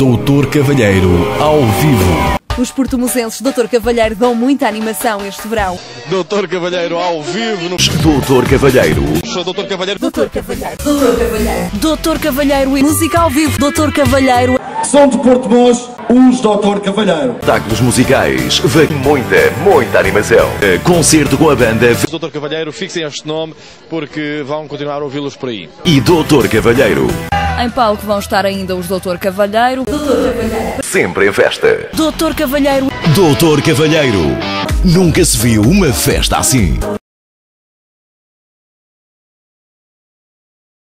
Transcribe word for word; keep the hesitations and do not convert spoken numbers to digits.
Doutor Cavalheiro, ao vivo. Os portumosenses Doutor Cavalheiro dão muita animação este verão. Doutor Cavalheiro ao vivo no... Doutor Cavalheiro. Doutor Cavalheiro. Doutor Cavalheiro. Doutor Cavalheiro. Doutor Cavalheiro e música ao vivo. Doutor Cavalheiro. São de Porto Mós, os Doutor Cavalheiro. Espetáculos musicais, vem muita, muita animação. Concerto com a banda Doutor Cavalheiro, fixem este nome porque vão continuar a ouvi-los por aí. e Doutor Cavalheiro. Em palco vão estar ainda os Doutor Cavalheiro. Doutor Cavalheiro. Sempre em festa. Doutor Cavalheiro. Doutor Cavalheiro. Nunca se viu uma festa assim.